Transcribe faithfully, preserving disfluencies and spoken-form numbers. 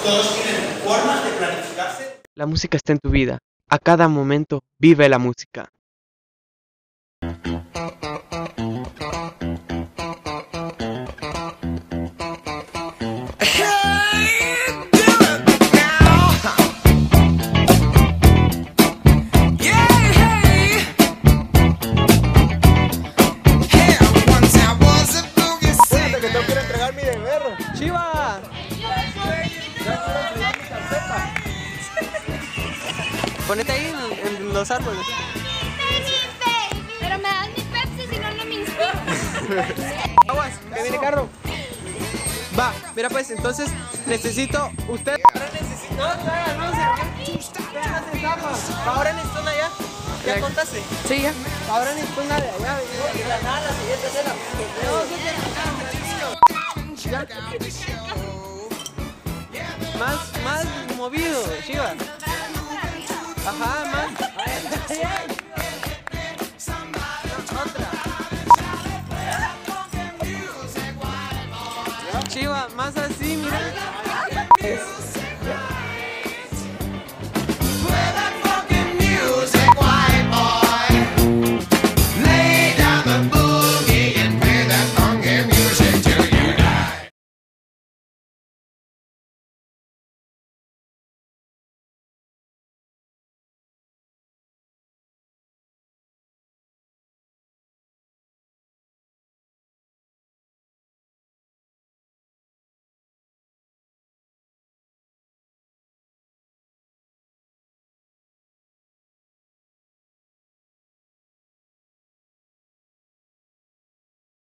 todos tienen formas de planificarse. La música está en tu vida. A cada momento vive la música. ¡Chiva! Ponete ahí en, en los árboles. Pero me das mi Pepsi, si no, no me inspiro. Aguas, que viene carro. Va, mira pues, entonces necesito usted. Ahora necesito. No, no, no, no. Ahora necesito una allá. ¿Ya contaste? Sí, ya. Ahora necesito una de allá. Y la nada, la siguiente es la. Más, más movido, Chiva. Ajá, más. Otra. Chiva, más así, mira.